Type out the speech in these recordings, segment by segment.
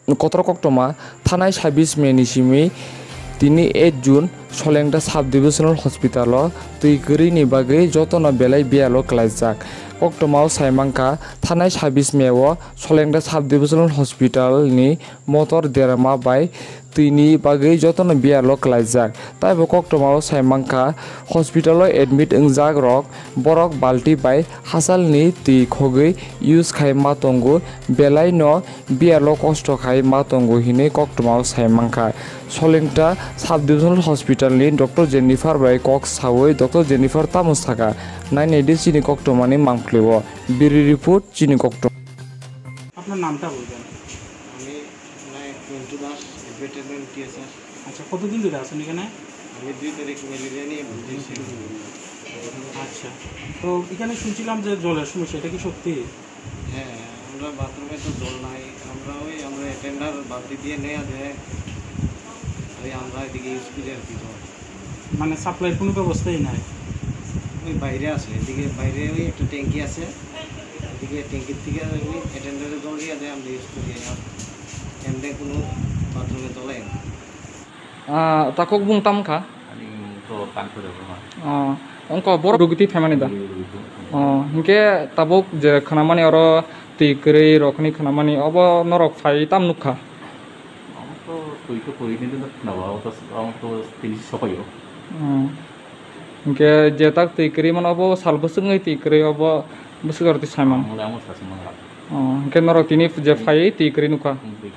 কতর কক্টমা থানায় 26 মে নিসিমি তিনি 8 June Salengta sub divisional hospital তুই গরিনি বাগै যতন বেলাই বিয়ালো ক্লাইজাক কক্টমাও সাইমাংকা থানায় 26 মেও সলেংটা সাব ডিভিশনাল হসপিটালনি মটর দেরামা বাই তুইনি বাগै যতন বিয়ালো ক্লাইজাক তাইবো কক্টমাও সাইমাংকা হসপিটাল এডমিট ওংজাক রক বরক বালতি বাই হাসালনি তুই খগै ইউজ খাই মাতঙ্গু বেলাই ন বিয়ালো কষ্ট খাই মাতঙ্গু হিনে কক্টমাও সাইমাংকা সলেংটা সাব ডিভিশনাল হসপিটালনি ডক্টর জেনিফার বাই কক সাওই ডক্টর জেনিফার তামুস থাকা 980 চিনি কক্টমানি মাংফ্লেব বিরি রিপোর্ট চিনি কক্টম। আপনার নামটা বলবেন? আমি মন্টু দাস, ভেটেরিনারি টিএসআর। আচ্ছা, কতদিন ধরে আছেন এখানে? আমি 2 তারিখ ম্যালেরিয়া নিয়ে ভর্তি ছিলাম। আচ্ছা, তো এখানে শুনছিলাম যে জলের সমস্যা, এটা কি সত্যি? হ্যাঁ, আমরা বাথরুমে তো জল নাই, আমরা টেন্ডার বালতি দিয়ে নেওয়া দেয়, আমরা এদিকে ইউজ করি আর কি। মানে সাপ্লাইয়ের কোনো ব্যবস্থাই নাই? ওই বাইরে আছে, এদিকে বাইরে ওই একটা ট্যাঙ্কি আছে, এদিকে ট্যাঙ্কির থেকে ওই টেন্ডারে জল দিয়ে দেয়, আমরা ইউজ করি। আর এমনি কোনো বাথরুমে জল হয় না। takok bung tam ka to kantor ongko bor rugiti famani da hinke tabuk je khanamani oro tikrei rokni khanamani obo norok phai tam nukha to toiko koini na nawa to tini sokoyo hinke je tak tikrei man obo salbusung tikrei obo busugorti saiman mula amo sasimanga hinke norok tini je phai tikrei nukha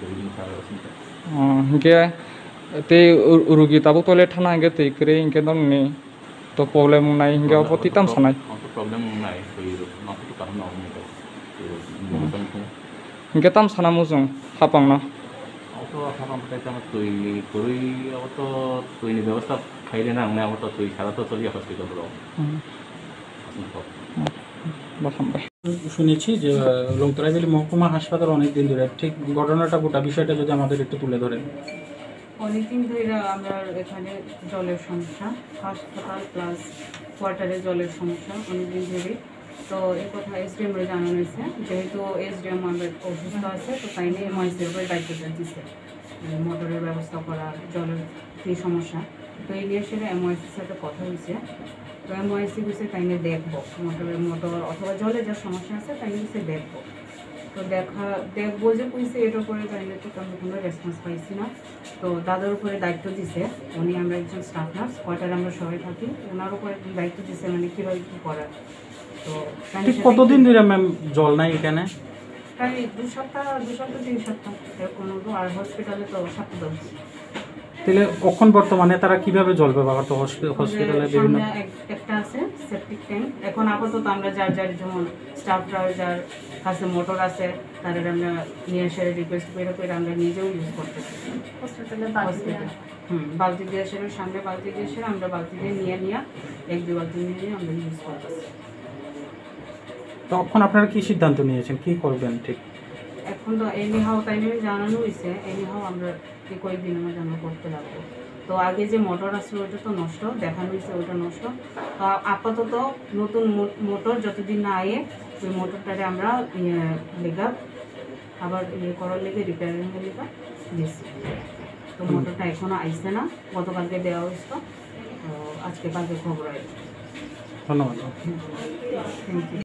hinke te rugi tabuk tole thana hinke tikrei hinke dongni to problem nai hinke obo titam sanai problem nai to to karon na hinke tam sanamujung hapangna auto hapang pakai sama tui kuri auto tui ni ব্যবস্থা খাইলে না আমরা auto tui সারা তো চলি hospital বড় শুনেছি যে Longtharai valley মহকুমা হাসপাতাল অনেকদিন ধরে, ঠিক ঘটনাটা গোটা বিষয়টা যদি আমাদের একটু তুলে ধরেন। অনেকদিন ধরে আমরা এখানে জলের সমস্যা, হাসপাতাল প্লাস কোয়ার্টারে জলের সমস্যা অনেকদিন ধরে। তো এই কথা এসডিএমরে জানানো হয়েছে, যেহেতু এসডিএম আমাদের অসুস্থ আছে, তো তাই নিয়ে এমআইসির উপরে দায়িত্বটা দিচ্ছে মোটরের ব্যবস্থা করা, জলের কী সমস্যা। তো এই নিয়ে সেটা এমআইসির সাথে কথা হয়েছে। তো এমআইসি হচ্ছে তাই নিয়ে দেখবো মোটর অথবা জলে যা সমস্যা আছে তাই নিয়ে দেখবো। তো দেখবো যে কইছে এটার উপরে তাইলে তো আমরা কোনো রেসপন্স পাইছি না। তো দাদার উপরে দায়িত্ব দিছে, উনি আমরা একজন স্টাফ নার্স, কোয়ার্টারে আমরা সবাই থাকি, ওনার উপরে দায়িত্ব দিছে মানে কীভাবে কী করার। তো কতদিন ধরে ম্যাম জল নাই এখানে? প্রায় 2 সপ্তাহ 3 সপ্তাহ এরকম। আর হসপিটালে তো 7 দিন। তাহলে কখন বর্তমানে তারা কিভাবে জল ব্যবহার করতো হসপিটালে? বিভিন্ন একটা আছে সেপটিক ট্যাঙ্ক। এখন আপাতত আমরা যার যেমন স্টাফরা যার কাছে মোটর আছে তাদের আমরা নিয়ে এসে রিকোয়েস্ট করে আমরা নিজেও ইউজ করতেছি হসপিটালে। বালতি দিয়ে এসে সামনে বালতি দিয়ে এসে আমরা বালতি দিয়ে নিয়ে 1-2 বালতি নিয়ে আমরা ইউজ করতেছি। তখন আপনারা কি সিদ্ধান্ত নিয়েছেন, কি করবেন? ঠিক এখন তো এনিহাও তাই নিয়ে জানানো হয়েছে, এনিহাও আমরা কয়েকদিনের মধ্যে আমরা করতে লাগবো। তো আগে যে মোটর আসলো ওটা তো নষ্ট, দেখানো হয়েছে ওটা নষ্ট। তো আপাতত নতুন মোটর যতদিন না আয়ে ওই মোটরটারে আমরা লেগা আবার করার লেগে রিপেয়ারিং লেগা দিচ্ছি। তো মোটরটা এখনও আইসে না, গতকালকে দেওয়া হয়েছিল, তো আজকে কালকে খবর আসবে। ধন্যবাদ। Thank you.